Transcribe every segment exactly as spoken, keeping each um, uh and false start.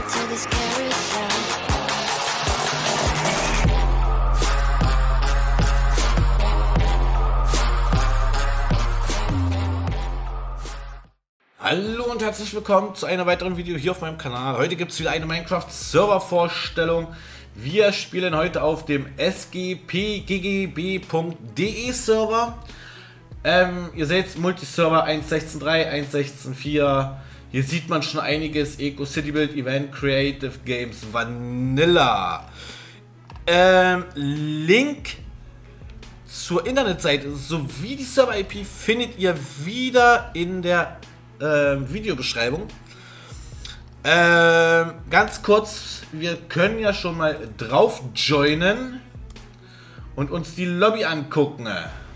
to this carousel. Hallo und herzlich willkommen zu einem weiteren Video hier auf meinem Kanal. Heute gibt es wieder eine Minecraft-Server-Vorstellung. Wir spielen heute auf dem S G P G G B punkt D E Server. Ähm, ihr seht Multiserver eins Punkt sechzehn Punkt drei, eins Punkt sechzehn Punkt vier. Hier sieht man schon einiges. Eco City Build, Event, Creative Games, Vanilla. Ähm, Link zur Internetseite sowie die Server-I P findet ihr wieder in der äh, Videobeschreibung. Ähm, ganz kurz, wir können ja schon mal drauf joinen und uns die Lobby angucken.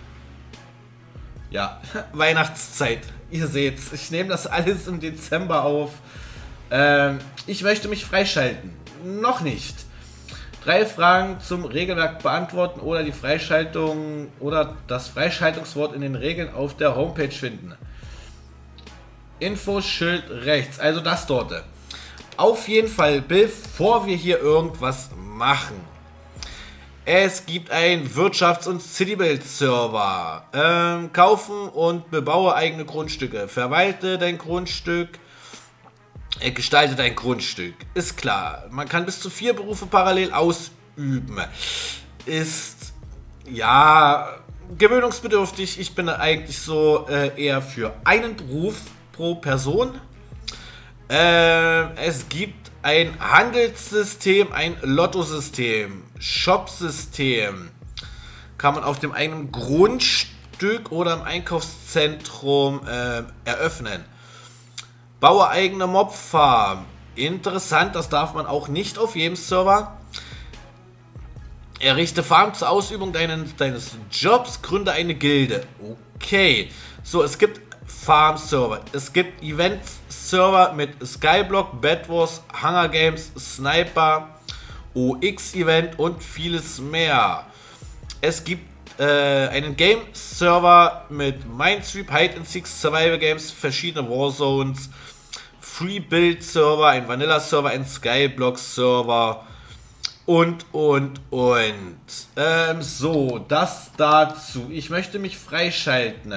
Ja, Weihnachtszeit. Ihr seht's, ich nehme das alles im Dezember auf. Ähm, ich möchte mich freischalten. Noch nicht. Drei Fragen zum Regelwerk beantworten oder die Freischaltung oder das Freischaltungswort in den Regeln auf der Homepage finden. Infoschild rechts, also das dort. Auf jeden Fall, bevor wir hier irgendwas machen. Es gibt einen Wirtschafts- und Citybuild-Server. Ähm, kaufen und bebaue eigene Grundstücke. Verwalte dein Grundstück. Äh, gestalte dein Grundstück. Ist klar. Man kann bis zu vier Berufe parallel ausüben. Ist, ja, gewöhnungsbedürftig. Ich bin eigentlich so äh, eher für einen Beruf pro Person. Äh, es gibt ein Handelssystem, ein Lottosystem, Shopsystem. Kann man auf dem eigenen Grundstück oder im Einkaufszentrum äh, eröffnen. Baue eigene Mobfarm. Interessant, das darf man auch nicht auf jedem Server. Errichte Farm zur Ausübung deines, deines Jobs, gründe eine Gilde. Okay. So, es gibt Farm-Server. Es gibt Event-Server mit Skyblock, Bedwars, Hunger Games, Sniper, O X-Event und vieles mehr. Es gibt äh, einen Game-Server mit Minesweep, Hide-and-Seek, Survival Games, verschiedene Warzones, Free-Build-Server, ein Vanilla-Server, ein Skyblock-Server und, und, und. Ähm, so, das dazu. Ich möchte mich freischalten.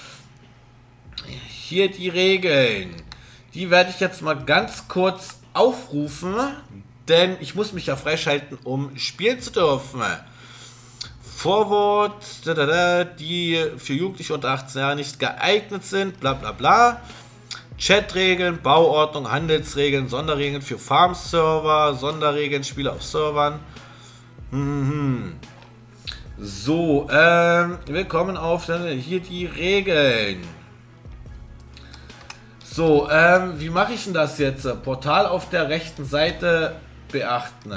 Hier die Regeln. Die werde ich jetzt mal ganz kurz aufrufen, denn ich muss mich ja freischalten, um spielen zu dürfen. Vorwort, die für Jugendliche unter achtzehn Jahre nicht geeignet sind, bla bla bla. Chatregeln, Bauordnung, Handelsregeln, Sonderregeln für Farm-Server, Sonderregeln, Spiele auf Servern. Mhm. So, ähm, wir kommen auf hier die Regeln. So, ähm, wie mache ich denn das jetzt? Portal auf der rechten Seite beachten.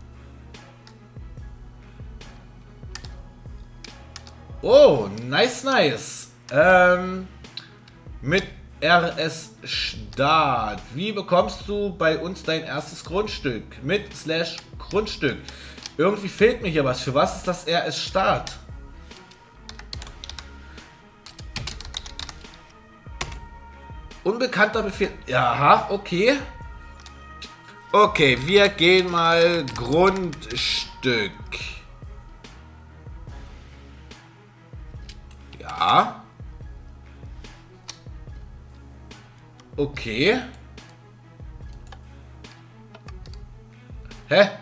Oh, nice, nice. Ähm, mit R S Start. Wie bekommst du bei uns dein erstes Grundstück? Mit Slash Grundstück. Irgendwie fehlt mir hier was. Für was ist das R S Start? Unbekannter Befehl. Aha, okay. Okay, wir gehen mal Grundstück. Ja. Okay. Hä?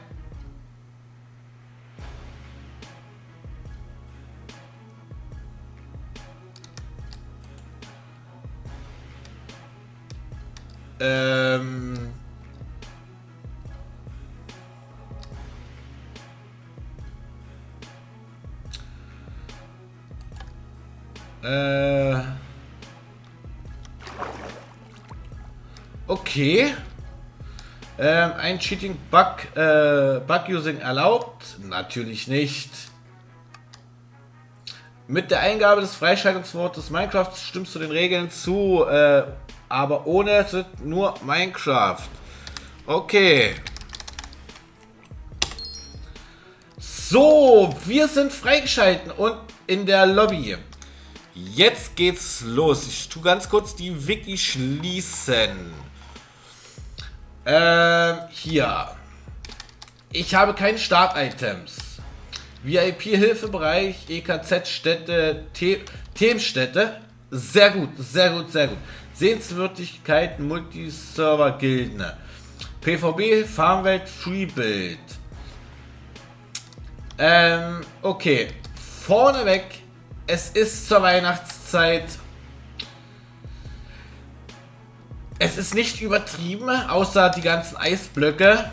Ähm. Äh. Okay. Ähm, ein Cheating Bug, äh, Bug Using erlaubt? Natürlich nicht. Mit der Eingabe des Freischaltungswortes Minecraft stimmst du den Regeln zu, äh, aber ohne nur Minecraft. Okay. So, wir sind freigeschalten und in der Lobby. Jetzt geht's los. Ich tue ganz kurz die Wiki schließen. Ähm, hier. Ich habe keine Start-Items. V I P-Hilfebereich, E K Z-Städte, The Themenstädte. Sehr gut, sehr gut, sehr gut. Sehenswürdigkeiten, Multiserver-Gilden. P V B, Farmwelt, Freebuild. Ähm, okay. Vorneweg, es ist zur Weihnachtszeit. Es ist nicht übertrieben, außer die ganzen Eisblöcke.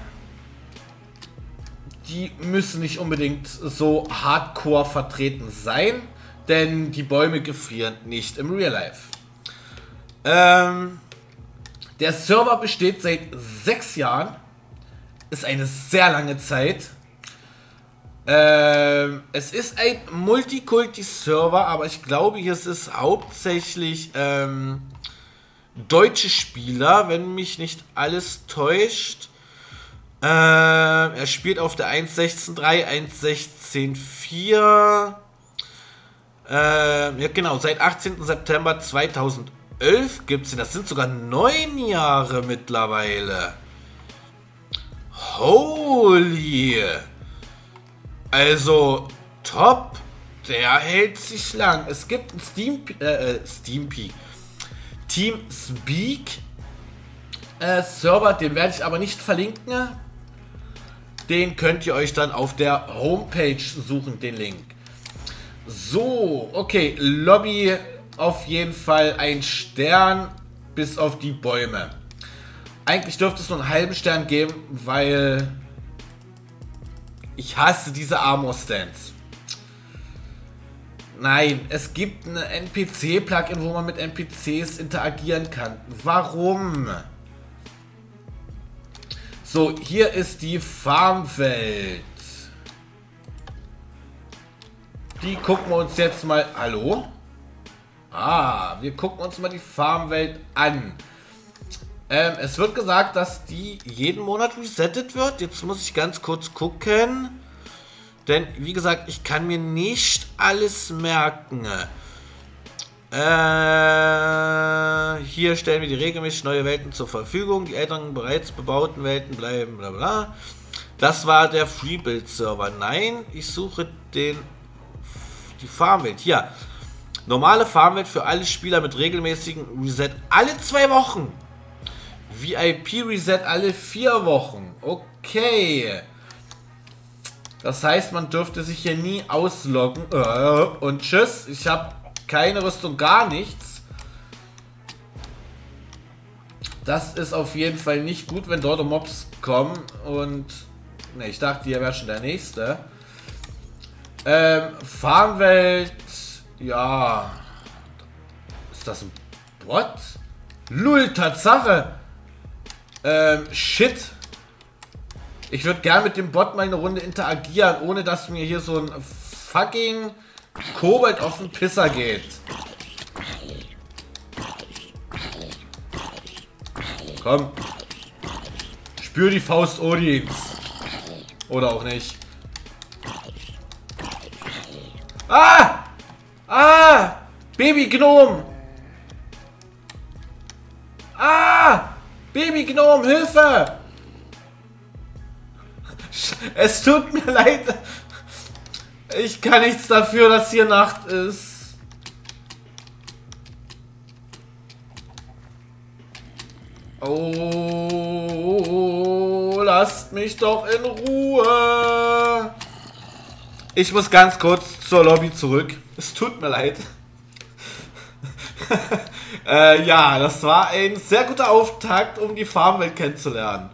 Die müssen nicht unbedingt so hardcore vertreten sein, denn die Bäume gefrieren nicht im Real Life. Ähm, der Server besteht seit sechs Jahren, ist eine sehr lange Zeit. Ähm, es ist ein Multikulti-Server, aber ich glaube, hier ist es hauptsächlich ähm, deutsche Spieler, wenn mich nicht alles täuscht. Äh, er spielt auf der eins Punkt sechzehn Punkt drei, eins Punkt sechzehn Punkt vier. Äh, ja genau, seit achtzehnten September zweitausendelf gibt es ihn. Das sind sogar neun Jahre mittlerweile. Holy! Also, top. Der hält sich lang. Es gibt einen Steam, äh, Steampeak. Teamspeak äh, Server, den werde ich aber nicht verlinken. Den könnt ihr euch dann auf der Homepage suchen, den Link. So, okay, Lobby auf jeden Fall ein Stern, bis auf die Bäume. Eigentlich dürfte es nur einen halben Stern geben, weil ich hasse diese Armor-Stands. Nein, es gibt ein N P C-Plugin, wo man mit N P Cs interagieren kann. Warum? So, hier ist die Farmwelt. Die gucken wir uns jetzt mal... Hallo? Ah, wir gucken uns mal die Farmwelt an. Ähm, es wird gesagt, dass die jeden Monat resettet wird. Jetzt muss ich ganz kurz gucken. Denn, wie gesagt, ich kann mir nicht alles merken. Äh, hier stellen wir die regelmäßig neue Welten zur Verfügung. Die älteren, bereits bebauten Welten bleiben, bla bla. Das war der Freebuild-Server. Nein, ich suche den... Die Farmwelt. Hier. Normale Farmwelt für alle Spieler mit regelmäßigen Reset alle zwei Wochen. V I P-Reset alle vier Wochen. Okay. Das heißt, man dürfte sich hier nie ausloggen. Und tschüss. Ich habe keine Rüstung, gar nichts. Das ist auf jeden Fall nicht gut, wenn dort Mobs kommen. Und ne, ich dachte, hier wäre schon der nächste. Ähm, Farmwelt. Ja. Ist das ein Bot? Lull, Tatsache. Ähm, shit. Ich würde gern mit dem Bot mal eine Runde interagieren, ohne dass mir hier so ein fucking Kobold auf den Pisser geht. Komm. Spür die Faust Odins. Oder auch nicht. Ah! Ah! Baby Gnome! Ah! Baby Gnome, Hilfe! Es tut mir leid. Ich kann nichts dafür, dass hier Nacht ist. Oh, lasst mich doch in Ruhe. Ich muss ganz kurz zur Lobby zurück. Es tut mir leid. äh, ja, das war ein sehr guter Auftakt, um die Farmwelt kennenzulernen.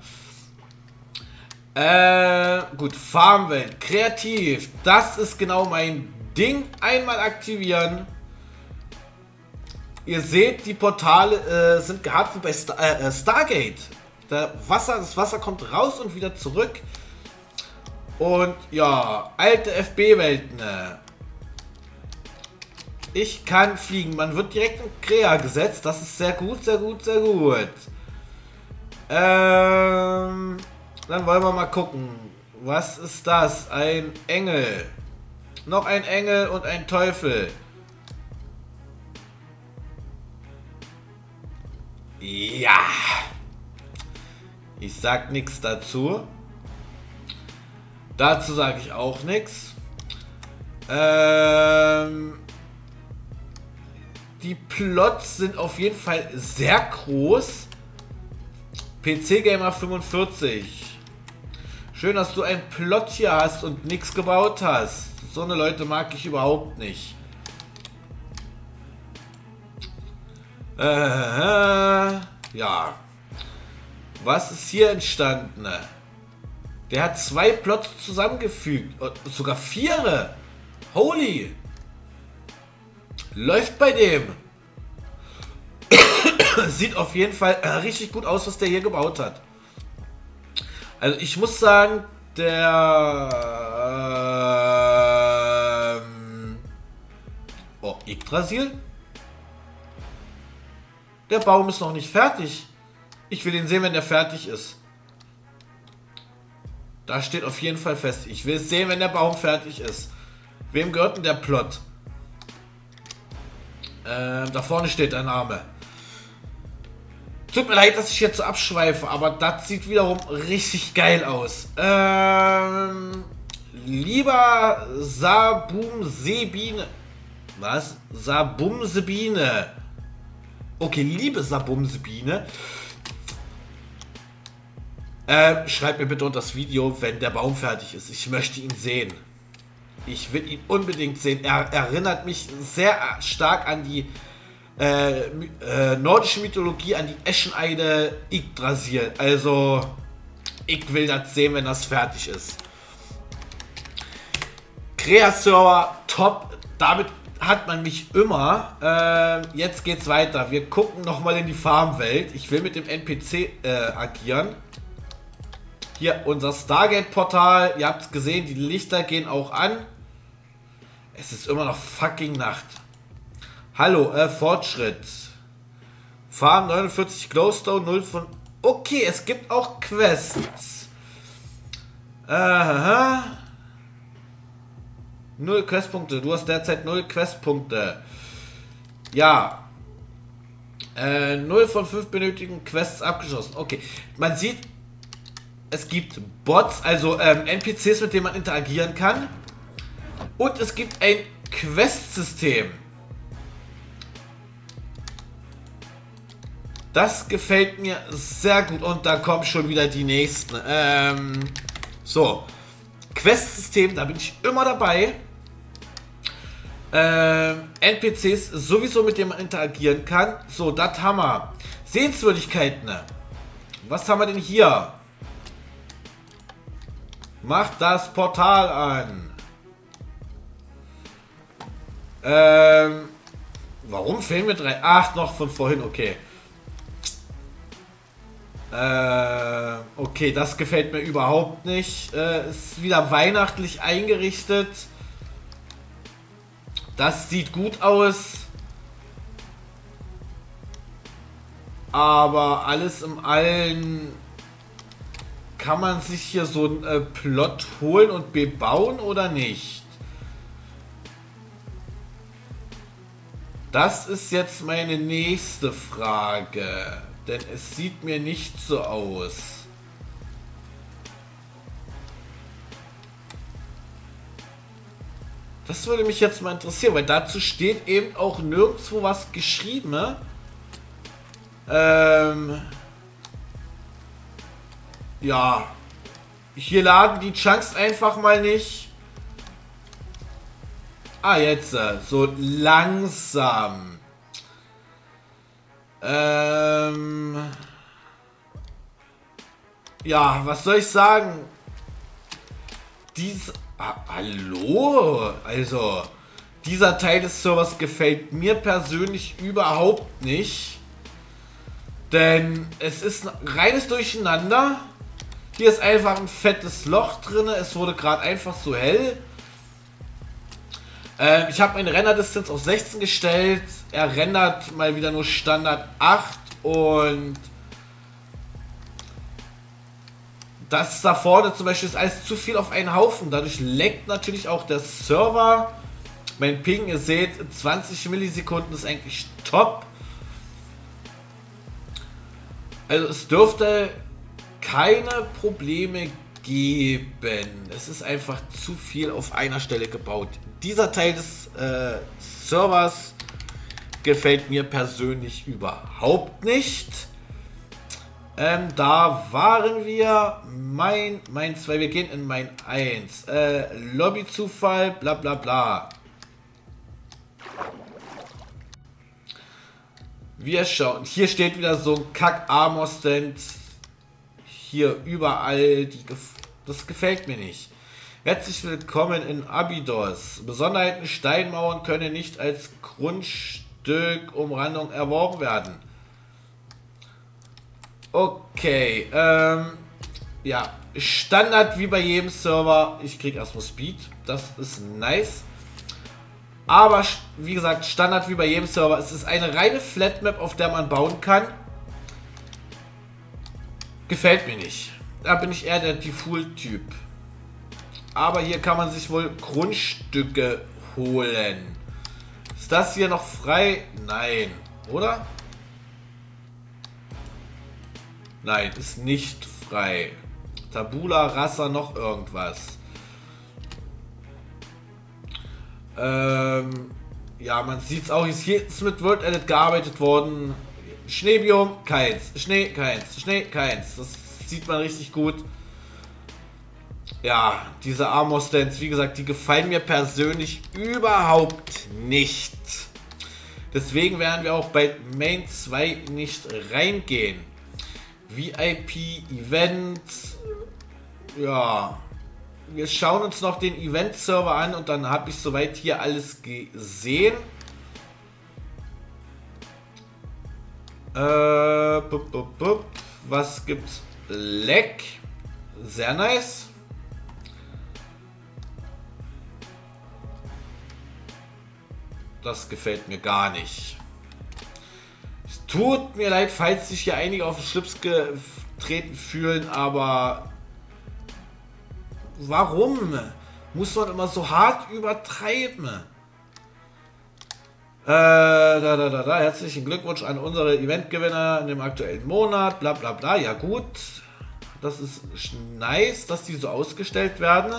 Äh, gut, Farmwelt, kreativ, das ist genau mein Ding. Einmal aktivieren. Ihr seht, die Portale äh, sind gehabt wie bei Star äh, Stargate. Der Wasser, das Wasser kommt raus und wieder zurück. Und ja, alte F B-Welten. Ich kann fliegen. Man wird direkt in Krea gesetzt. Das ist sehr gut, sehr gut, sehr gut. Ähm... Dann wollen wir mal gucken. Was ist das? Ein Engel. Noch ein Engel und ein Teufel. Ja. Ich sag nichts dazu. Dazu sage ich auch nichts. Ähm, die Plots sind auf jeden Fall sehr groß. P C Gamer fünfundvierzig. Schön, dass du einen Plot hier hast und nichts gebaut hast. So eine Leute mag ich überhaupt nicht. Äh, ja. Was ist hier entstanden? Der hat zwei Plots zusammengefügt. Sogar vier. Holy. Läuft bei dem. Sieht auf jeden Fall richtig gut aus, was der hier gebaut hat. Also ich muss sagen, der... Ähm, oh, Yggdrasil? Der Baum ist noch nicht fertig. Ich will ihn sehen, wenn der fertig ist. Da steht auf jeden Fall fest. Ich will sehen, wenn der Baum fertig ist. Wem gehört denn der Plot? Ähm, da vorne steht der Name. Tut mir leid, dass ich jetzt so abschweife, aber das sieht wiederum richtig geil aus. Ähm, lieber Sabumsebine. Was? Sabumsebine. Okay, liebe Sabumsebine. Ähm, schreibt mir bitte unter das Video, wenn der Baum fertig ist. Ich möchte ihn sehen. Ich will ihn unbedingt sehen. Er erinnert mich sehr stark an die äh, äh, nordische Mythologie, an die Escheneide Yggdrasil. Also, ich will das sehen, wenn das fertig ist. Crea-Server, top. Damit hat man mich immer. Äh, jetzt geht's weiter. Wir gucken nochmal in die Farmwelt. Ich will mit dem N P C äh, agieren. Hier unser Stargate-Portal. Ihr habt es gesehen, die Lichter gehen auch an. Es ist immer noch fucking Nacht. Hallo, äh, Fortschritt. Farm neunundvierzig Glowstone, null von... Okay, es gibt auch Quests. Aha. null Questpunkte. Du hast derzeit null Questpunkte. Ja. Äh, null von fünf benötigten Quests abgeschlossen. Okay. Man sieht, es gibt Bots, also ähm, N P Cs, mit denen man interagieren kann. Und es gibt ein Quest-System. Das gefällt mir sehr gut. Und da kommen schon wieder die nächsten. Ähm, so. Quest-System, da bin ich immer dabei. Ähm, N P Cs sowieso, mit denen man interagieren kann. So, das haben wir. Sehenswürdigkeiten. Was haben wir denn hier? Macht das Portal an. Ähm, warum fehlen mir drei? Ach, noch von vorhin, okay. Äh, okay, das gefällt mir überhaupt nicht. Äh, ist wieder weihnachtlich eingerichtet. Das sieht gut aus. Aber alles im Allen... Kann man sich hier so einen äh, Plot holen und bebauen oder nicht? Das ist jetzt meine nächste Frage. Denn es sieht mir nicht so aus. Das würde mich jetzt mal interessieren, weil dazu steht eben auch nirgendwo was geschrieben. Ne? Ähm... Ja, hier laden die Chunks einfach mal nicht. Ah, jetzt, so langsam. Ähm, ja, was soll ich sagen? Dies, ah, hallo? Also, dieser Teil des Servers gefällt mir persönlich überhaupt nicht. Denn es ist ein reines Durcheinander. Hier ist einfach ein fettes Loch drin. Es wurde gerade einfach so hell. Ähm, ich habe meine Renderdistanz auf sechzehn gestellt. Er rendert mal wieder nur Standard acht. Und das da vorne zum Beispiel ist alles zu viel auf einen Haufen. Dadurch leckt natürlich auch der Server. Mein Ping, ihr seht, zwanzig Millisekunden ist eigentlich top. Also es dürfte keine Probleme geben. Es ist einfach zu viel auf einer Stelle gebaut. Dieser Teil des äh, Servers gefällt mir persönlich überhaupt nicht. Ähm, da waren wir. Mein, mein zwei, wir gehen in mein eins. Äh, Lobbyzufall, bla bla bla. Wir schauen. Hier steht wieder so ein Kack-Armor-Stand. Hier überall. Die gef das gefällt mir nicht. Herzlich willkommen in Abydos. Besonderheiten: Steinmauern können nicht als Grundstück Umrandung erworben werden. Okay. Ähm, ja. Standard wie bei jedem Server. Ich krieg erstmal Speed. Das ist nice. Aber wie gesagt, Standard wie bei jedem Server. Es ist eine reine Flatmap, auf der man bauen kann. Gefällt mir nicht. Da bin ich eher der Default-Typ. Aber hier kann man sich wohl Grundstücke holen. Ist das hier noch frei? Nein. Oder? Nein, ist nicht frei. Tabula Rasa noch irgendwas. Ähm, ja, man sieht es auch. Hier ist mit World Edit gearbeitet worden. Schneebiom, keins. Schnee, keins. Schnee, keins. Das sieht man richtig gut. Ja, diese Armor Stands, wie gesagt, die gefallen mir persönlich überhaupt nicht. Deswegen werden wir auch bei Main zwei nicht reingehen. V I P-Events. Ja. Wir schauen uns noch den Event-Server an und dann habe ich soweit hier alles gesehen. Äh, bup, bup, bup. Was gibt's? Leck. Sehr nice. Das gefällt mir gar nicht. Es tut mir leid, falls sich hier einige auf den Schlips getreten fühlen, aber warum muss man immer so hart übertreiben? Äh, da, da, da, da. Herzlichen Glückwunsch an unsere Eventgewinner in dem aktuellen Monat. Bla bla bla. Ja gut. Das ist nice, dass die so ausgestellt werden.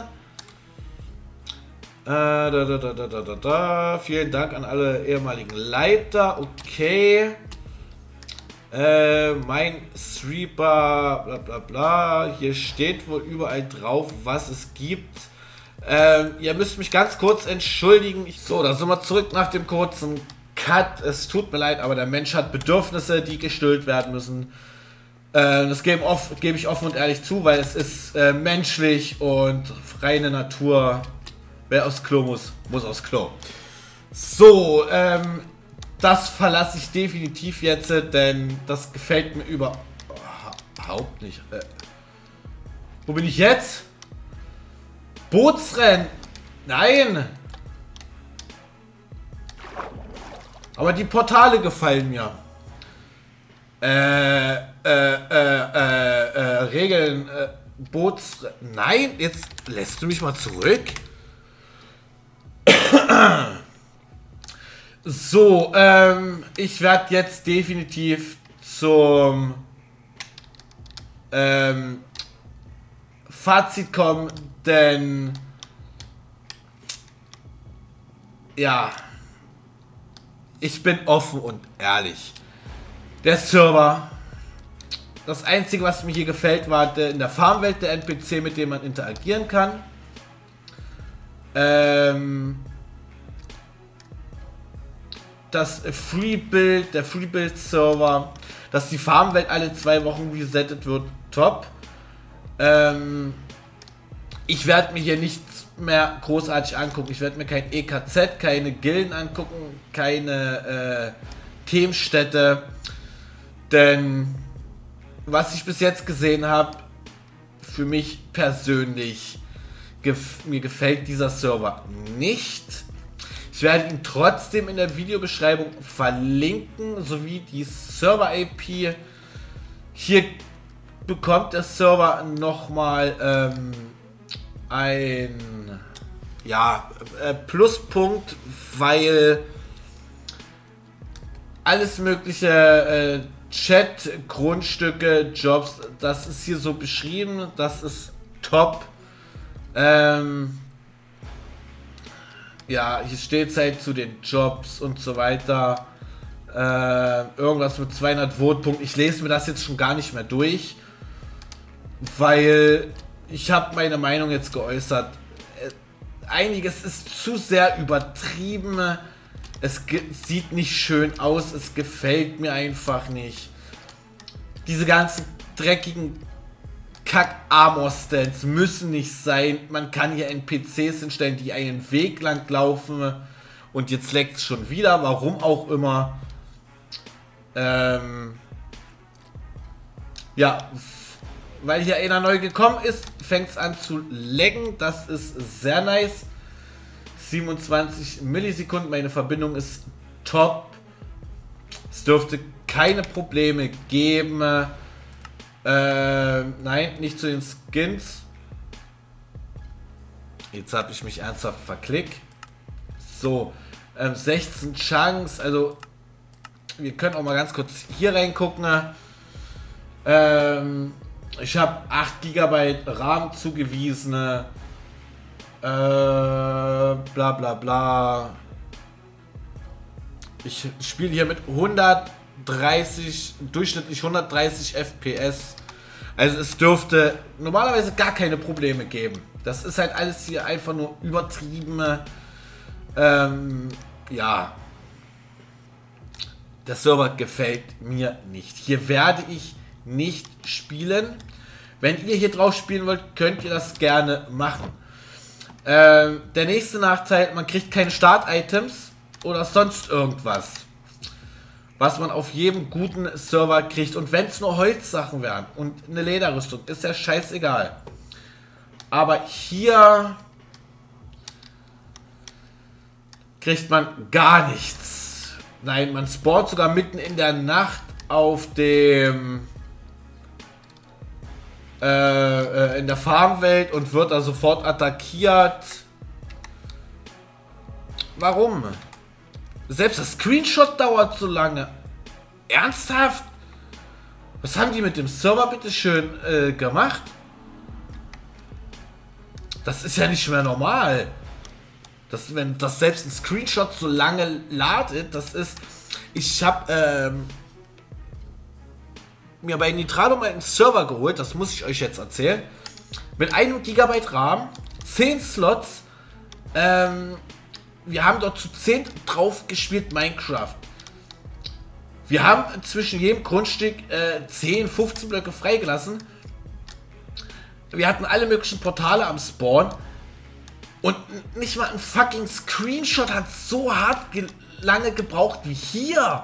Äh, da, da, da, da, da, da, da. Vielen Dank an alle ehemaligen Leiter. Okay. Äh, mein Sweeper, bla bla bla. Hier steht wohl überall drauf, was es gibt. Ähm, ihr müsst mich ganz kurz entschuldigen. Ich, so, da sind wir zurück nach dem kurzen Cut. Es tut mir leid, aber der Mensch hat Bedürfnisse, die gestillt werden müssen. Äh, das gebe geb ich offen und ehrlich zu, weil es ist äh, menschlich und reine Natur. Wer aufs Klo muss, muss aufs Klo. So, ähm, das verlasse ich definitiv jetzt, denn das gefällt mir überhaupt nicht. Äh, wo bin ich jetzt? Bootsrennen! Nein! Aber die Portale gefallen mir. Äh, äh, äh, äh, äh, Regeln, äh, Boots... Nein, jetzt lässt du mich mal zurück. So, ähm, ich werde jetzt definitiv zum ähm, Fazit kommen, denn ja, ich bin offen und ehrlich. Der Server, das Einzige, was mir hier gefällt, war in der Farmwelt der N P C, mit dem man interagieren kann. Ähm, das Free-Build, der Free-Build-Server, dass die Farmwelt alle zwei Wochen resettet wird, top. Ähm, ich werde mir hier nichts mehr großartig angucken. Ich werde mir kein E K Z, keine Gilden angucken, keine äh, Themenstädte. Denn was ich bis jetzt gesehen habe, für mich persönlich, gef mir gefällt dieser Server nicht. Ich werde ihn trotzdem in der Videobeschreibung verlinken, sowie die Server-I P. Hier bekommt der Server nochmal ähm, ein ja, äh, Pluspunkt, weil alles mögliche äh, Chat, Grundstücke, Jobs, das ist hier so beschrieben, das ist top. Ähm, ja, hier steht es halt zu den Jobs und so weiter. Äh, irgendwas mit zweihundert Votpunkten. Ich lese mir das jetzt schon gar nicht mehr durch, weil ich habe meine Meinung jetzt geäußert. Einiges ist zu sehr übertrieben. Es sieht nicht schön aus. Es gefällt mir einfach nicht. Diese ganzen dreckigen Kack-Armor-Stands müssen nicht sein. Man kann hier N P Cs hinstellen, die einen Weg lang laufen. Und jetzt leckt es schon wieder. Warum auch immer. Ähm ja, weil hier einer neu gekommen ist, fängt es an zu laggen. Das ist sehr nice. siebenundzwanzig Millisekunden, meine Verbindung ist top. Es dürfte keine Probleme geben. Äh, nein, nicht zu den Skins. Jetzt habe ich mich ernsthaft verklickt. So, ähm, sechzehn Chunks, also wir können auch mal ganz kurz hier reingucken. Ähm, ich habe acht Gigabyte RAM zugewiesen. Äh, bla bla bla. Ich spiele hier mit hundertdreißig, durchschnittlich hundertdreißig F P S. Also es dürfte normalerweise gar keine Probleme geben. Das ist halt alles hier einfach nur übertrieben. Ähm, ja. Der Server gefällt mir nicht. Hier werde ich nicht spielen. Wenn ihr hier drauf spielen wollt, könnt ihr das gerne machen. Ähm, der nächste Nachteil, man kriegt keine Start-Items oder sonst irgendwas, was man auf jedem guten Server kriegt. Und wenn es nur Holzsachen wären und eine Lederrüstung, ist ja scheißegal. Aber hier kriegt man gar nichts. Nein, man spawnt sogar mitten in der Nacht auf dem äh, äh, in der Farmwelt und wird da sofort attackiert. Warum? Selbst das Screenshot dauert so lange. Ernsthaft? Was haben die mit dem Server bitte schön äh, gemacht? Das ist ja nicht mehr normal. Das, wenn das selbst ein Screenshot so lange ladet, das ist... Ich habe ähm, mir bei Nitrado mal einen Server geholt, das muss ich euch jetzt erzählen. Mit einem Gigabyte RAM, zehn Slots. Ähm, wir haben dort zu zehn drauf gespielt Minecraft. Wir haben zwischen jedem Grundstück äh, zehn, fünfzehn Blöcke freigelassen. Wir hatten alle möglichen Portale am Spawn. Und nicht mal ein fucking Screenshot hat so hart ge lange gebraucht wie hier.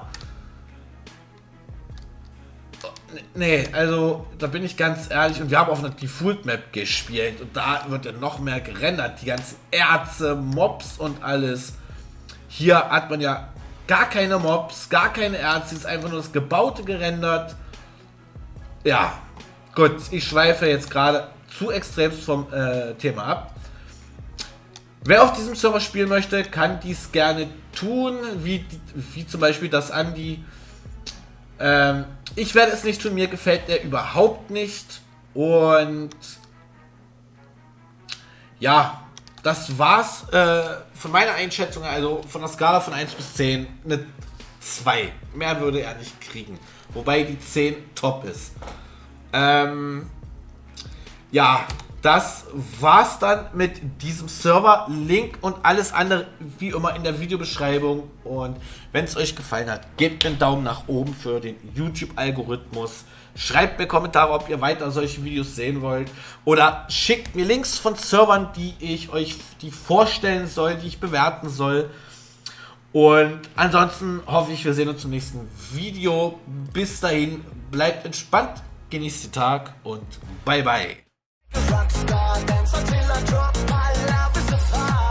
Nee, also da bin ich ganz ehrlich. Und wir haben auf einer Default Map gespielt. Und da wird ja noch mehr gerendert. Die ganzen Erze, Mobs und alles. Hier hat man ja gar keine Mobs, gar keine Erze. Es ist einfach nur das Gebaute gerendert. Ja, gut. Ich schweife jetzt gerade zu extremst vom äh, Thema ab. Wer auf diesem Server spielen möchte, kann dies gerne tun, wie, wie zum Beispiel das Andi. Ähm, ich werde es nicht tun, mir gefällt der überhaupt nicht. Und ja, das war's äh, von meiner Einschätzung, also von der Skala von eins bis zehn, eine zwei. Mehr würde er nicht kriegen. Wobei die zehn top ist. Ähm, ja, das war's dann mit diesem Server. Link und alles andere wie immer in der Videobeschreibung. Und wenn es euch gefallen hat, gebt einen Daumen nach oben für den YouTube-Algorithmus. Schreibt mir Kommentare, ob ihr weiter solche Videos sehen wollt. Oder schickt mir Links von Servern, die ich euch die vorstellen soll, die ich bewerten soll. Und ansonsten hoffe ich, wir sehen uns zum nächsten Video. Bis dahin, bleibt entspannt, genießt den Tag und bye bye. Rockstar dance until I drop my love is a fire.